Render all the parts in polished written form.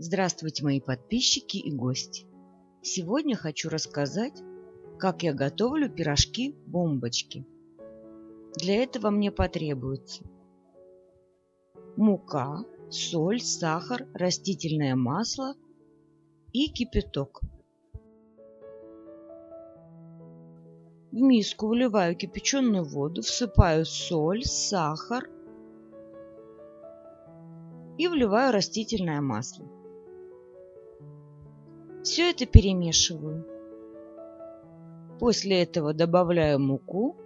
Здравствуйте, мои подписчики и гости! Сегодня хочу рассказать, как я готовлю пирожки-бомбочки. Для этого мне потребуется мука, соль, сахар, растительное масло и кипяток. В миску выливаю кипяченую воду, всыпаю соль, сахар и вливаю растительное масло. Все это перемешиваю. После этого добавляю муку,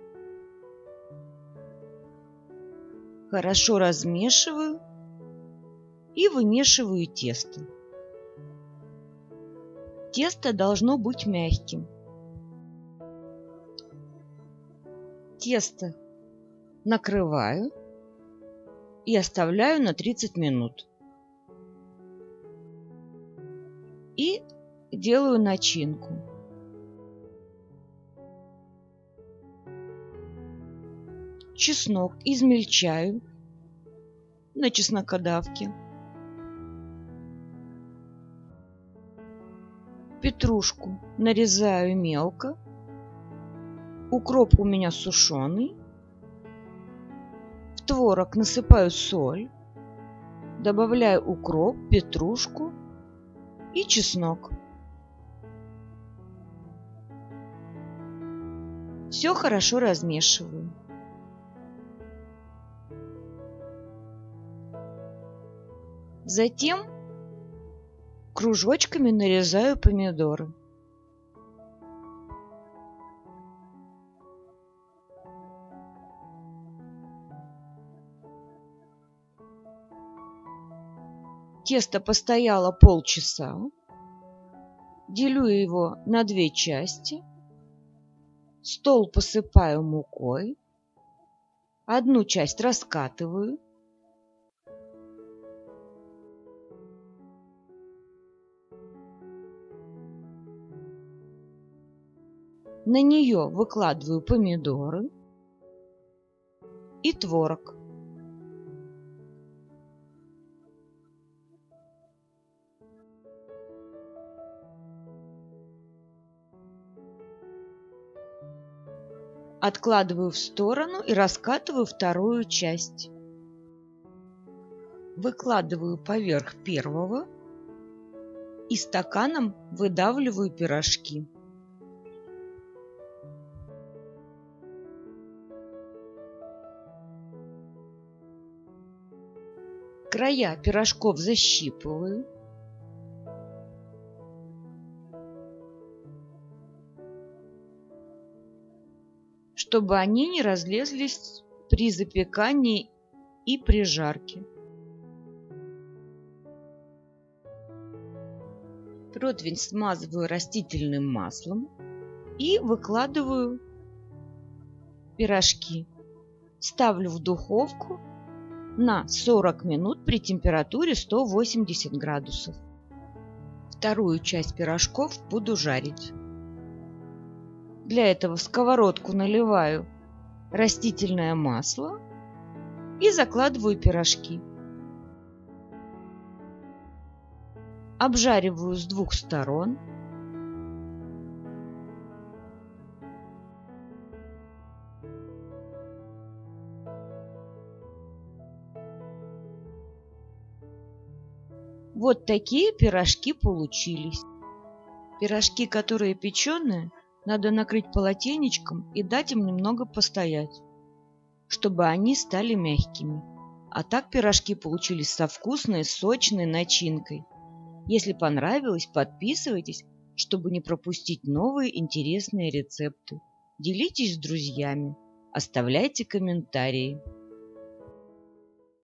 хорошо размешиваю и вымешиваю тесто. Тесто должно быть мягким. Тесто накрываю и оставляю на 30 минут. И делаю начинку. Чеснок измельчаю на чеснокодавке. Петрушку нарезаю мелко. Укроп у меня сушеный. В творог насыпаю соль. Добавляю укроп, петрушку и чеснок. Все хорошо размешиваю. Затем кружочками нарезаю помидоры. Тесто постояло полчаса. Делю его на две части. Стол посыпаю мукой. Одну часть раскатываю. На нее выкладываю помидоры и творог. Откладываю в сторону и раскатываю вторую часть. Выкладываю поверх первого и стаканом выдавливаю пирожки. Края пирожков защипываю. Чтобы они не разлезлись при запекании и при жарке. Противень смазываю растительным маслом и выкладываю пирожки. Ставлю в духовку на 40 минут при температуре 180 градусов. Вторую часть пирожков буду жарить. Для этого в сковородку наливаю растительное масло и закладываю пирожки. Обжариваю с двух сторон. Вот такие пирожки получились. Пирожки, которые печеные, надо накрыть полотенечком и дать им немного постоять, чтобы они стали мягкими. А так пирожки получились со вкусной, сочной начинкой. Если понравилось, подписывайтесь, чтобы не пропустить новые интересные рецепты. Делитесь с друзьями, оставляйте комментарии.